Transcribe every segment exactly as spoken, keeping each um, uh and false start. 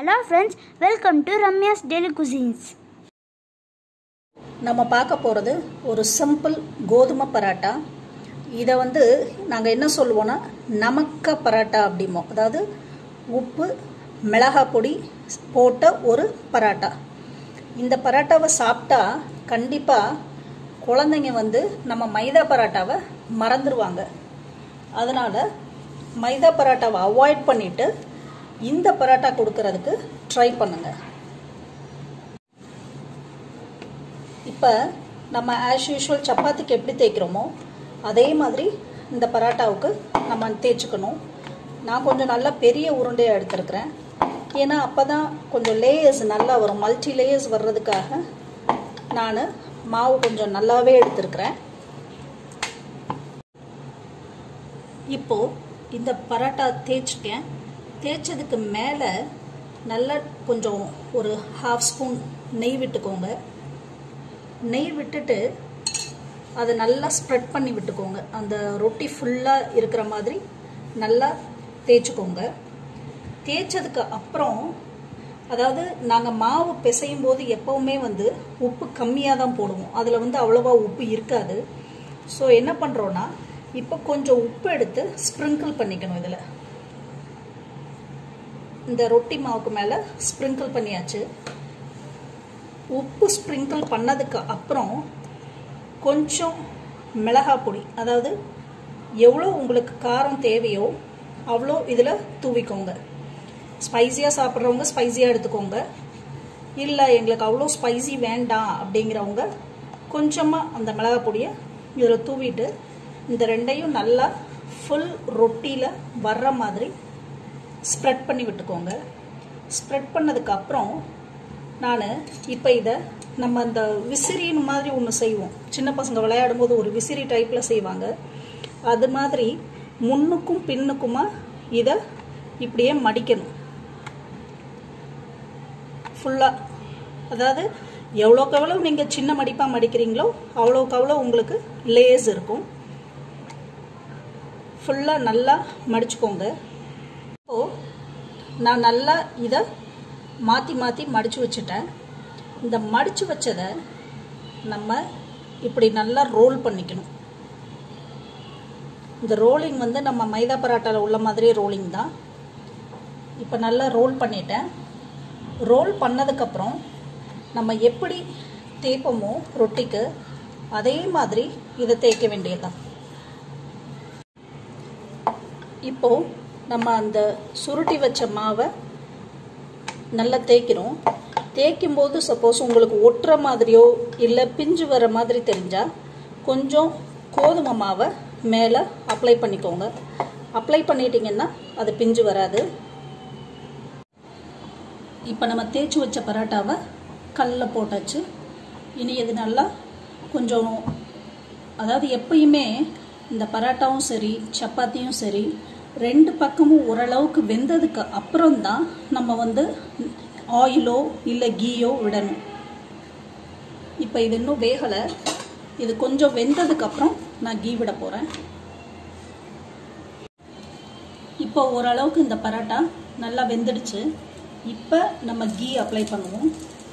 Hello friends, welcome to Ramya's Daily Cuisines. நம்ம பார்க்க போறது ஒரு சிம்பிள் கோதுமை பரோட்டா. இத வந்து நாங்க என்ன சொல்லுவோம்னா நமக்க பரோட்டா அப்படிமோ. அதாவது உப்பு மிளகாய் பொடி போட்ட ஒரு பரோட்டா. இந்த பரோட்டாவை சாப்பிட்டா கண்டிப்பா குழந்தைங்க வந்து நம்ம மைதா பரோட்டாவை மறந்துடுவாங்க. அதனால மைதா பரோட்டாவை அவாய்ட் பண்ணிட்டு இந்த பரோட்டா கொடுக்கிறதுக்கு ட்ரை பண்ணுங்க. இப்போ நம்ம ஆஸ் யூஷுவல் சப்பாத்திக்கு எப்படி தேய்க்கிறோமோ அதே மாதிரி இந்த பரோட்டாவுக்கு நம்ம தேய்ச்சிக்கணும். நான் கொஞ்சம் நல்லா பெரிய உருண்டையாக எடுத்துருக்கிறேன். ஏன்னா அப்போ தான் கொஞ்சம் லேயர்ஸ் நல்லா வரும். மல்டி லேயர்ஸ் வர்றதுக்காக நான் மாவு கொஞ்சம் நல்லாவே எடுத்துருக்கிறேன். இப்போது இந்த பரோட்டா தேய்ச்சிட்டேன். தேய்ச்சதுக்கு மேலே நல்லா கொஞ்சம் ஒரு ஹாஃப் ஸ்பூன் நெய் விட்டுக்கோங்க. நெய் விட்டுட்டு அதை நல்லா ஸ்ப்ரெட் பண்ணி விட்டுக்கோங்க. அந்த ரொட்டி ஃபுல்லாக இருக்கிற மாதிரி நல்லா தேய்ச்சிக்கோங்க. தேய்ச்சதுக்கு அப்புறம் அதாவது நாங்கள் மாவு பிசையும் போது எப்போவுமே வந்து உப்பு கம்மியாக தான் போடுவோம். அதில் வந்து அவ்வளோவா உப்பு இருக்காது. ஸோ என்ன பண்ணுறோன்னா இப்போ கொஞ்சம் உப்பு எடுத்து ஸ்ப்ரிங்கிள் பண்ணிக்கணும். இதில் இந்த ரொட்டி மாவுக்கு மேலே ஸ்ப்ரிங்கிள் பண்ணியாச்சு. உப்பு ஸ்ப்ரிங்கிள் பண்ணதுக்கு அப்புறம் கொஞ்சம் மிளகாய் பொடி, அதாவது எவ்வளோ உங்களுக்கு காரம் தேவையோ அவ்வளோ இதில் தூவிக்கோங்க. ஸ்பைஸியாக சாப்பிட்றவங்க ஸ்பைஸியாக எடுத்துக்கோங்க. இல்லை எங்களுக்கு அவ்வளோ ஸ்பைசி வேண்டாம் அப்படிங்கிறவங்க கொஞ்சமாக அந்த மிளகாய் பொடியை இதில் தூவிட்டு இந்த ரெண்டையும் நல்லா ஃபுல் ரொட்டியில் வர்ற மாதிரி ஸ்ப்ரெட் பண்ணி விட்டுக்கோங்க. ஸ்ப்ரெட் பண்ணதுக்கு அப்புறம் நான் இப்போ இதை நம்ம அந்த விசிறின்னு மாதிரி ஒன்று செய்வோம். சின்ன பசங்க விளையாடும் போது ஒரு விசிறி டைப்பில் செய்வாங்க. அது மாதிரி முன்னுக்கும் பின்னுக்குமா இதை இப்படியே மடிக்கணும் ஃபுல்லாக. அதாவது எவ்வளோக்கு எவ்வளோ நீங்கள் சின்ன மடிப்பாக மடிக்கிறீங்களோ அவ்வளோக்கு அவ்வளோ உங்களுக்கு லேஸ் இருக்கும். ஃபுல்லாக நல்லா மடிச்சுக்கோங்க. இப்போது நான் நல்லா இதை மாற்றி மாற்றி மடித்து வச்சுட்டேன். இந்த மடித்து வச்சதை நம்ம இப்படி நல்லா ரோல் பண்ணிக்கணும். இந்த ரோலிங் வந்து நம்ம மைதா பரோட்டாவில் உள்ள மாதிரியே ரோலிங் தான். இப்போ நல்லா ரோல் பண்ணிட்டேன். ரோல் பண்ணதுக்கப்புறம் நம்ம எப்படி தேய்ப்போமோ ரொட்டிக்கு அதே மாதிரி இதை தேய்க்க வேண்டியதுதான். இப்போது நம்ம அந்த சுருட்டி வச்ச மாவை நல்லா தேய்க்கிறோம். தேய்க்கும் போது சப்போஸ் உங்களுக்கு ஒட்டுற மாதிரியோ இல்லை பிஞ்சு வர மாதிரி தெரிஞ்சால் கொஞ்சம் கோதுமை மாவை மேலே அப்ளை பண்ணிக்கோங்க. அப்ளை பண்ணிட்டீங்கன்னா அது பிஞ்சு வராது. இப்போ நம்ம தேய்ச்சி வச்ச பரோட்டாவை கல்லில் போட்டாச்சு. இனி இது நல்லா கொஞ்சம், அதாவது எப்பயுமே இந்த பரோட்டாவும் சரி சப்பாத்தியும் சரி ரெண்டு பக்கமும் ஓரளவுக்கு வெந்ததுக்கு அப்புறம்தான் நம்ம வந்து ஆயிலோ இல்லை கீயோ விடணும். இப்போ இது இன்னும் வேகலை. இது கொஞ்சம் வெந்ததுக்கப்புறம் நான் கீ விட போகிறேன். இப்போ ஓரளவுக்கு இந்த பரோட்டா நல்லா வெந்துடுச்சு. இப்போ நம்ம கீ அப்ளை பண்ணுவோம்.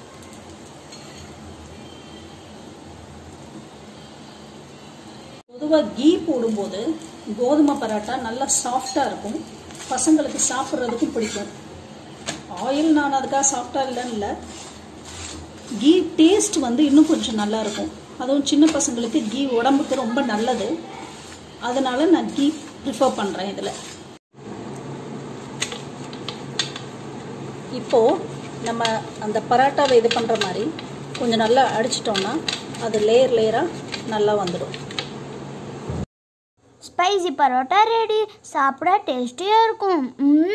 பொதுவாக கீ போடும்போது கோதுமை பரோட்டா நல்லா சாஃப்டாக இருக்கும். பசங்களுக்கு சாப்பிட்றதுக்கும் பிடிக்கும். ஆயில் நான் அதுக்காக சாஃப்டாக இல்லைன்னு இல்லை, கீ டேஸ்ட் வந்து இன்னும் கொஞ்சம் நல்லா இருக்கும். அதுவும் சின்ன பசங்களுக்கு கீ உடம்புக்கு ரொம்ப நல்லது. அதனால நான் கீ ப்ரிஃபர் பண்ணுறேன் இதில். இப்போது நம்ம அந்த பரோட்டாவை இது பண்ணுற மாதிரி கொஞ்சம் நல்லா அடிச்சிட்டோம்னா அது லேயர் லேயராக நல்லா வந்துடும். Spicy parotta ready. சாப்பிட டேஸ்டியாக இருக்கும்.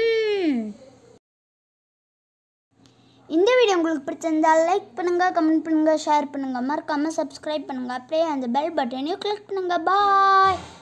இந்த வீடியோ உங்களுக்கு பிடிச்சிருந்தால் லைக் பண்ணுங்கள், கமெண்ட் பண்ணுங்கள், ஷேர் பண்ணுங்கள், மறக்காமல் சப்ஸ்கிரைப் பண்ணுங்கள். அப்படியே அந்த பெல் பட்டனையும் கிளிக் பண்ணுங்கள். பாய்.